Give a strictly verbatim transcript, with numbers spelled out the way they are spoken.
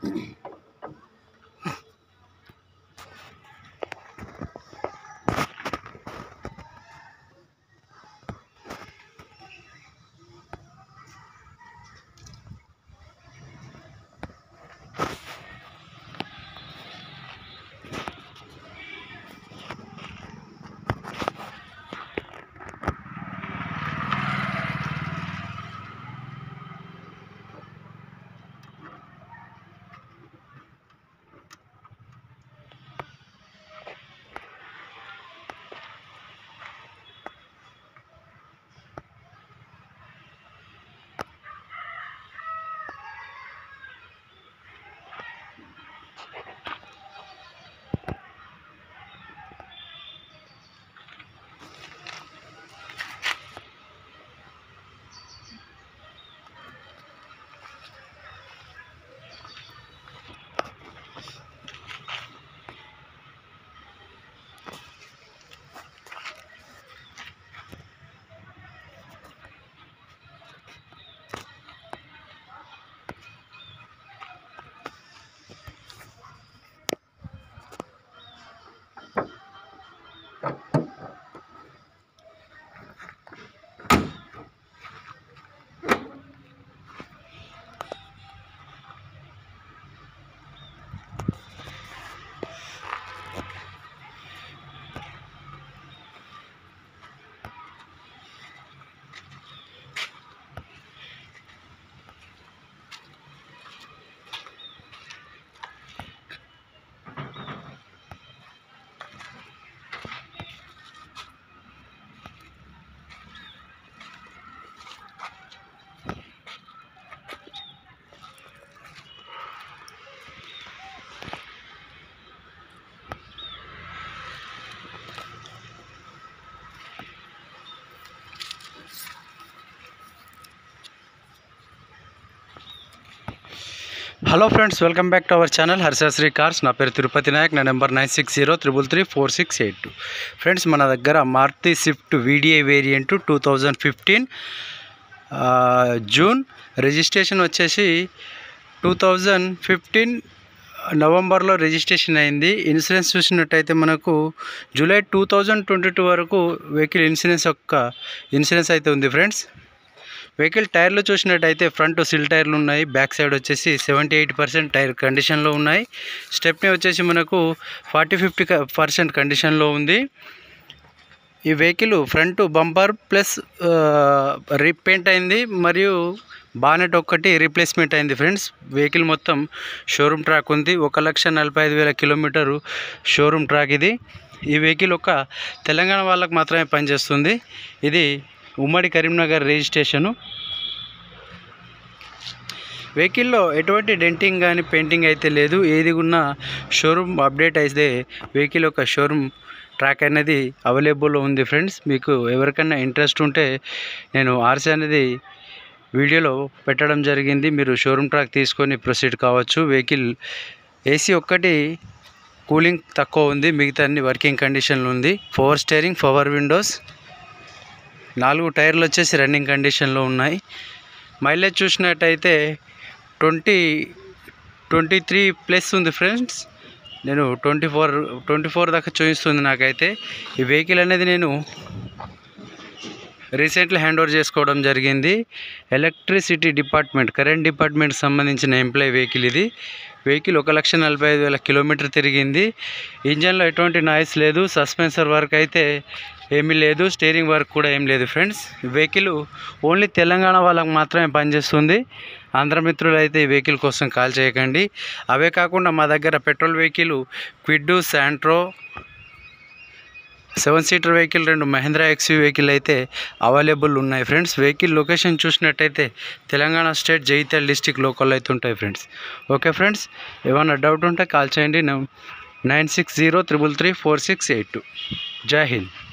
Hello friends, welcome back to our channel Harshasri Cars. నా పేరు తిరుపతి నాయక్. నా number nine six zero triple three four six eight two. Friends, మన దగ్గర Maruti Swift VDI variant two thousand fifteen June registration వచ్చేసి two thousand fifteen నవంబర్లో registration అయింది. Insurance చూసినట్టయితే మనకు July two thousand twenty two వరకు వెహికల్ ఇన్సూరెన్స్ యొక్క insurance అయితే ఉంది. ఫ్రెండ్స్, వెహికల్ టైర్లు చూసినట్టయితే ఫ్రంట్ సిల్ టైర్లు ఉన్నాయి. బ్యాక్ సైడ్ వచ్చేసి సెవెంటీ ఎయిట్ పర్సెంట్ టైర్ కండిషన్లో ఉన్నాయి. స్టెప్నీ వచ్చేసి మనకు ఫార్టీ ఫిఫ్టీ పర్సెంట్ కండిషన్లో ఉంది. ఈ vehicle front bumper plus repaint అయింది మరియు బానెట్ ఒక్కటి రీప్లేస్మెంట్ అయింది. ఫ్రెండ్స్, వెహికల్ మొత్తం షోరూమ్ ట్రాక్ ఉంది. ఒక లక్ష నలభై ఐదు వేల కిలోమీటరు షోరూమ్ ట్రాక్ ఇది. ఈ వెహికల్ ఒక తెలంగాణ వాళ్ళకు మాత్రమే పనిచేస్తుంది. ఇది ఉమ్మడి కరీంనగర్ రిజిస్ట్రేషను. వెహికల్లో ఎటువంటి డెంటింగ్ కానీ పెయింటింగ్ అయితే లేదు. ఏది ఉన్న షోరూమ్ అప్డేట్ అయితే వెహికల్ యొక్క షోరూమ్ ట్రాక్ అనేది అవైలబుల్లో ఉంది. ఫ్రెండ్స్, మీకు ఎవరికైనా ఇంట్రెస్ట్ ఉంటే నేను ఆర్సీ అనేది వీడియోలో పెట్టడం జరిగింది. మీరు షోరూమ్ ట్రాక్ తీసుకొని ప్రొసీడ్ కావచ్చు. వెహికల్ ఏసీ ఒక్కటి కూలింగ్ తక్కువ ఉంది, మిగతా అన్ని వర్కింగ్ కండిషన్లో ఉంది. పవర్ స్టీరింగ్, పవర్ విండోస్, నాలుగు టైర్లు వచ్చేసి రన్నింగ్ కండిషన్లో ఉన్నాయి. మైలేజ్ చూసినట్టయితే ట్వంటీ ట్వంటీ త్రీ ప్లస్ ఉంది. ఫ్రెండ్స్, నేను ట్వంటీ ఫోర్ ట్వంటీ ఫోర్ దాకా చూపిస్తుంది నాకైతే. ఈ వెహికల్ అనేది నేను రీసెంట్లీ హ్యాండ్ ఓవర్ చేసుకోవడం జరిగింది. ఎలక్ట్రిసిటీ డిపార్ట్మెంట్, కరెంట్ డిపార్ట్మెంట్కి సంబంధించిన ఎంప్లాయీ వెహికల్ ఇది. వెహికల్ ఒక లక్ష నలభై ఐదు వేల కిలోమీటర్ తిరిగింది. ఇంజన్లో ఎటువంటి నాయిస్ లేదు. సస్పెన్సర్ వర్క్ అయితే ఏమీ లేదు. స్టీరింగ్ వర్క్ కూడా ఏం లేదు. ఫ్రెండ్స్, వెహికల్ ఓన్లీ తెలంగాణ వాళ్ళకి మాత్రమే పనిచేస్తుంది. ఆంధ్ర మిత్రులు అయితే ఈ వెహికల్ కోసం కాల్ చేయకండి. అవే కాకుండా మా దగ్గర petrol vehicle Kwid, Santro, seven seater vehicle, రెండు మహేంద్రా ఎక్స్యూ వెహికల్ అయితే అవైలబుల్ ఉన్నాయి. ఫ్రెండ్స్, వెహికల్ లొకేషన్ చూసినట్టయితే Telangana state Jagtial district local అయితే ఉంటాయి. ఫ్రెండ్స్, ఓకే ఫ్రెండ్స్, ఏమైనా డౌట్ ఉంటే కాల్ చేయండి. Nine six zero triple three four six eight two. జై హింద్.